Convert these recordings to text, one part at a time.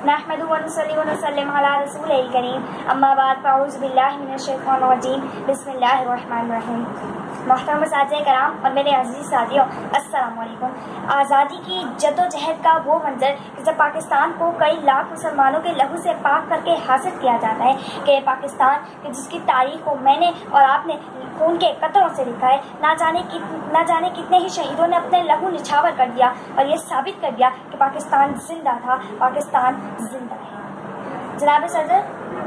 نحمدہ ونصلی ونسلم علی رسول الکریم اما بعد فاعوذ باللہ من الشیطان الرجیم بسم اللہ الرحمن الرحیم۔ محترم اساتذہ کرام اور میرے عزیز ساتھیوں، السلام علیکم۔ آزادی کی جد و جہد کا وہ منظر جب پاکستان کو کئی لاکھ مسلمانوں کے لہو سے پاک کر کے حاصل کیا جاتا ہے کہ پاکستان کہ جس کی تاریخ کو میں نے اور آپ نے خون کے قطروں سے لکھا ہے، نہ جانے کتنے ہی شہیدوں نے اپنے لہو نچھاور کر دیا اور یہ ثابت کر دیا کہ پاکستان زندہ تھا، پاکستان زندہ ہے۔ جناب صدر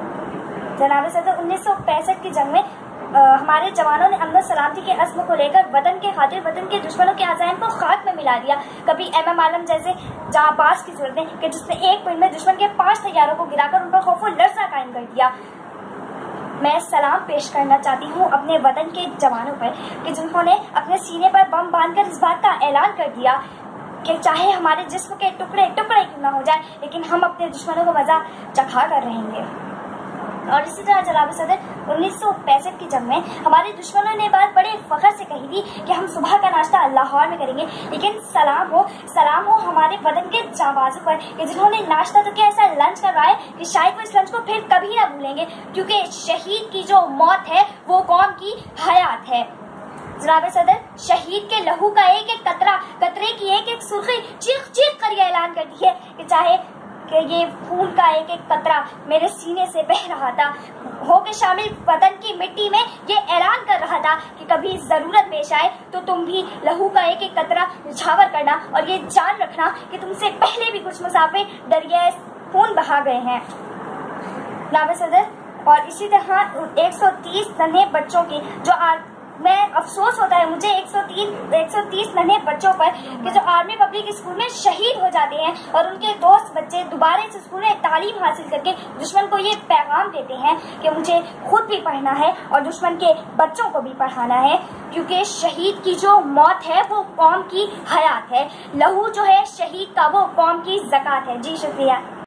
1965 کی جنگ میں ہمارے جوانوں نے امن و سلامتی کے عزم کو لے کر وطن کے خاطر وطن کے دشمنوں کے عزائم کو خاک میں ملا دیا۔ کبھی MM عالم جیسے جہاں باز کی ضرورت ہے کہ جس نے ایک منٹ میں دشمن کے 5 طیاروں کو گرا کر ان پر خوف و لرزہ قائم کر دیا۔ میں سلام پیش کرنا چاہتی ہوں اپنے وطن کے جوانوں پر کہ جنہوں نے اپنے سینے پر بم باندھ کر اس بات کا اعلان کر دیا کہ چاہے ہمارے جسم کے ٹکڑے ٹکڑے کیوں نہ ہو جائے لیکن ہم اپنے دشمنوں کو مزہ چکھا کر رہیں گے۔ اور اسی طرح جناب صدر 1965 کی جنگ میں ہمارے دشمنوں نے بات بڑے فخر سے کہی تھی کہ ہم صبح کا ناشتہ لاہور میں کریں گے، لیکن سلام ہو ہمارے وطن کے جانبازوں پر کہ جنہوں نے ناشتہ تو کیا ایسا لنچ کروایا کہ شاید وہ اس لنچ کو پھر کبھی نہ بھولیں گے، کیونکہ شہید کی جو موت ہے وہ قوم کی حیات ہے۔ جناب صدر، شہید کے لہو کا ایک ایک قطرے کی ایک ایک سرخی چیخ چیخ کر یہ اعلان کرتی ہے کہ چاہے کہ یہ خون کا ایک ایک قطرہ میرے سینے سے بہ رہا تھا، ہو کے شامل وطن کی مٹی میں یہ اعلان کر رہا تھا کہ کبھی ضرورت پیش آئے تو تم بھی لہو کا ایک ایک قطرہ نچھاور کرنا اور یہ جان رکھنا کہ تم سے پہلے بھی کچھ مسافر دریائے خون بہا گئے ہیں۔ جناب صدر، اور اسی طرح 130 ننھے بچوں کی جو میں افسوس ہوتا ہے مجھے 130 ننھے بچوں پر کہ جو آرمی پبلک اسکول میں شہید ہو جاتے ہیں اور ان کے دوست بچے دوبارہ سے اسکول میں تعلیم حاصل کر کے دشمن کو یہ پیغام دیتے ہیں کہ مجھے خود بھی پڑھنا ہے اور دشمن کے بچوں کو بھی پڑھانا ہے، کیونکہ شہید کی جو موت ہے وہ قوم کی حیات ہے، لہو جو ہے شہید کا وہ قوم کی زکوٰۃ ہے۔ جی شکریہ۔